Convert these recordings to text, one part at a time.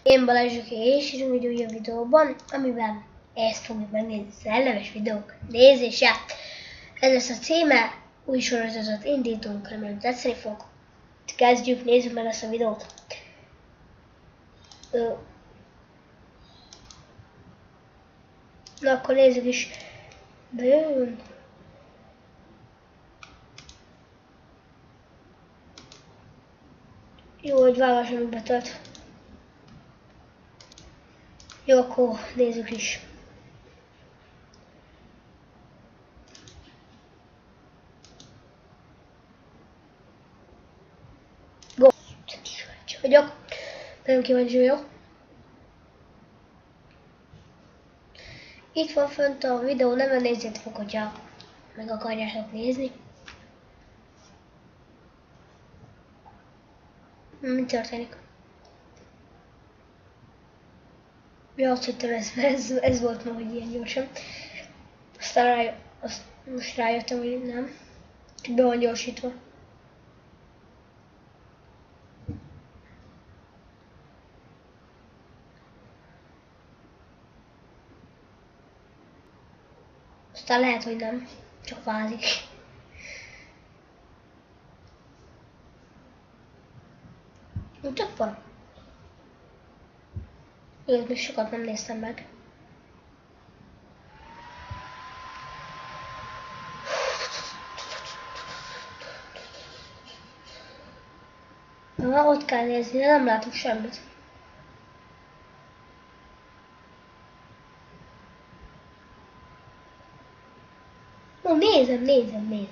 Én Balázsok és írunk egy újabb videóban, amiben ezt fogjuk megnézni, szellemes videók nézése. Ez lesz a címe, új sorozatot indítunk, remélem tetszeni fog. Kezdjük, nézzük meg ezt a videót. Na akkor nézzük is. Bőn. Jó, hogy válaszolunk betölt. Jó, akkor nézzük is. Go! Kíváncsi vagyok. Nagyon kíváncsi vagyok. Itt van fönt a videó, nem nézzétek, hogyha meg akarjátok nézni. Mi történik? Ja, azt hittem ez volt ma, hogy ilyen gyorsan. Aztán most rájöttem, hogy nem. Csak be van gyorsítva. Aztán lehet, hogy nem. Csak vázik. Csak van. Őt még sokat nem néztem meg. Ott kell nézni, de nem látok semmit. Ó, nézem.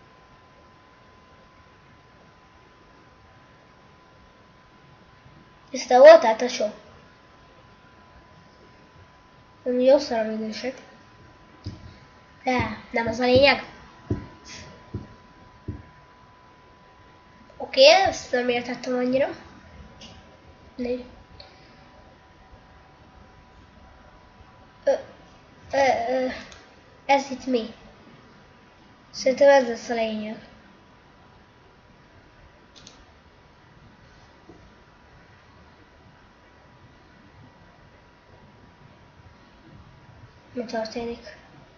És te voltál, tesó? Jó szar a idősek. De nem az a lényeg. Oké, ezt nem értettem annyira. Négy. Ez itt mi? Szerintem ez lesz a lényeg. Mi történik?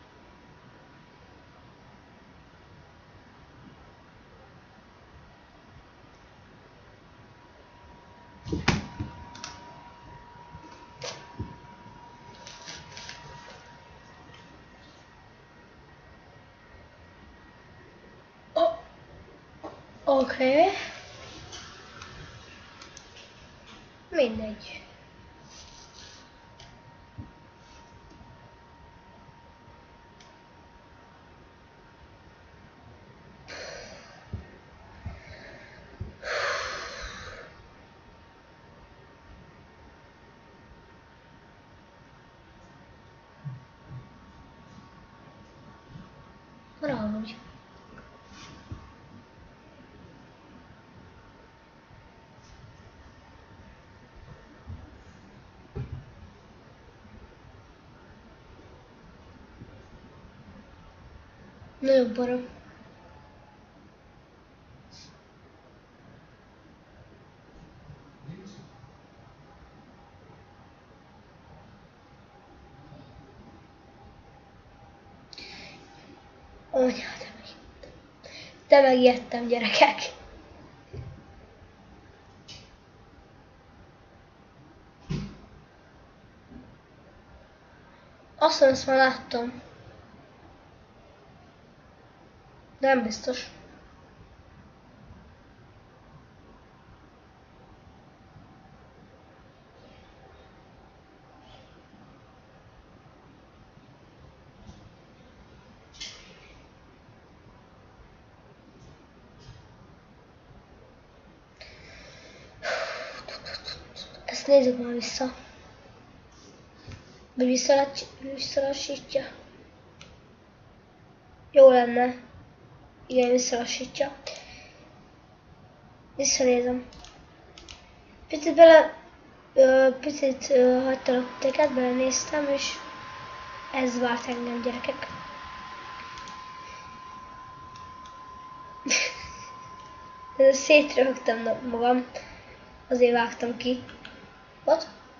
Oké. Mindegy. Valahogy. Nagyon barom. Anya, de megijedtem, gyerekek. Azt már láttam. Nem biztos. Ezt nézzük már vissza. Vagy visszalassítja. Jó lenne. Igen, visszalassítja. Visszanézem. Picit hagytalak teket, belenéztem, és ez várt engem, gyerekek. Szétröhögtem magam, azért vágtam ki. What?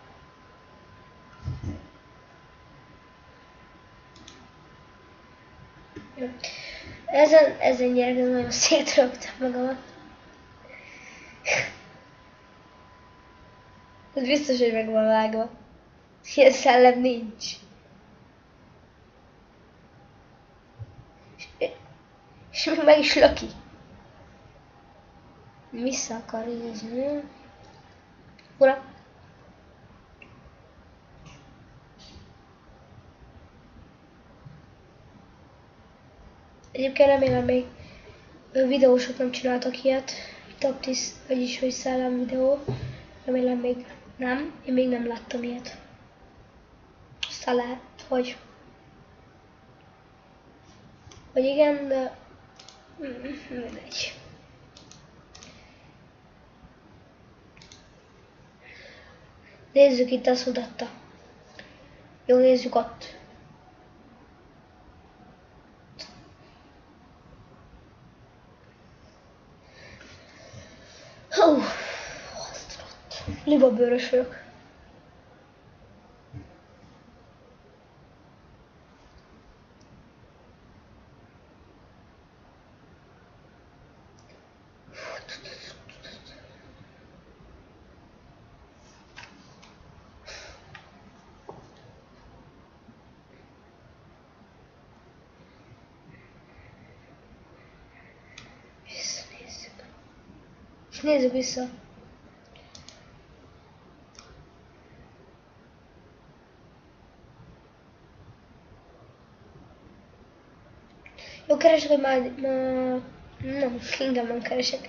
Ezen nyergen nagyon szétrögtem magamat. Ez biztos, hogy meg van vágva. Ilyen szellem nincs. És még meg is löki. Vissza akar nézni. Ura! Egyébként remélem még videósok nem csináltak ilyet. Top 10, vagyis hogy szellem videó. Remélem még nem. Én még nem láttam ilyet. Aztán lehet, hogy igen, de mindegy. Nézzük, itt azt mutatta. Jó, nézzük ott. Libabőrös vagyok. Nézzük vissza. Jó, keresek, hogy már... Nem, inkább nem keresek.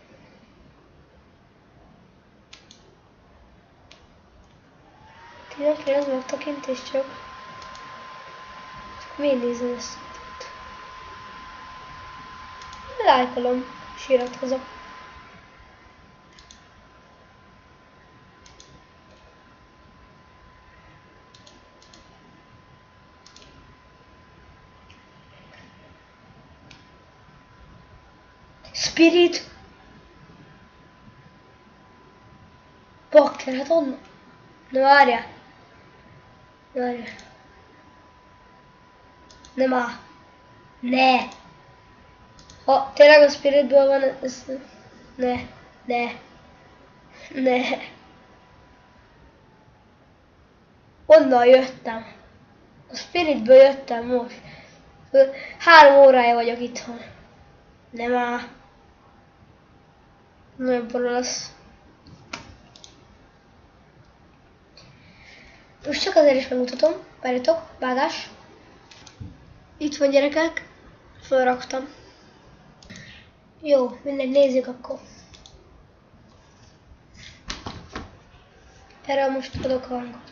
Tényleg ez megtakintés csak. Miért nézem ezt? Lájkolom, és iratkozom. Spirit! Bakker, hát onnan. Na várjál. Várjál. Nem áll. Ne! Ha tényleg a Spiritből van, ez... Ne. Onnan jöttem. A Spiritből jöttem most. 3 órája vagyok itthon. Nem áll. Nagyon para lesz. Most csak azért is megmutatom. Várjatok, vágás. Itt van, gyerekek. Felraktam. Jó, mindegy, nézzük akkor. Erre most adok hangot.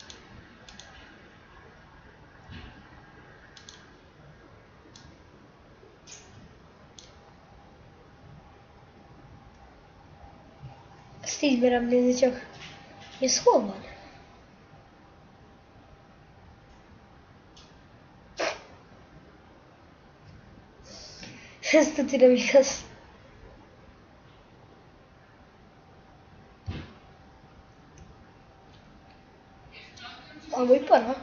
Ezt így merem nézni csak. Ez hol van? Ez tudja nem igaz. Amúgy para.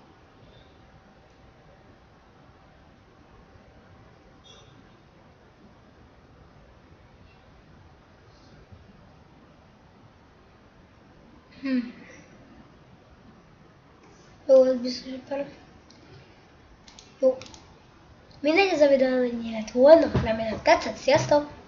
Jó, ez biztos, hogy para. Jó. Mindegy, ez a videó ennyi lett volna. Remélem tetszett. Sziasztok!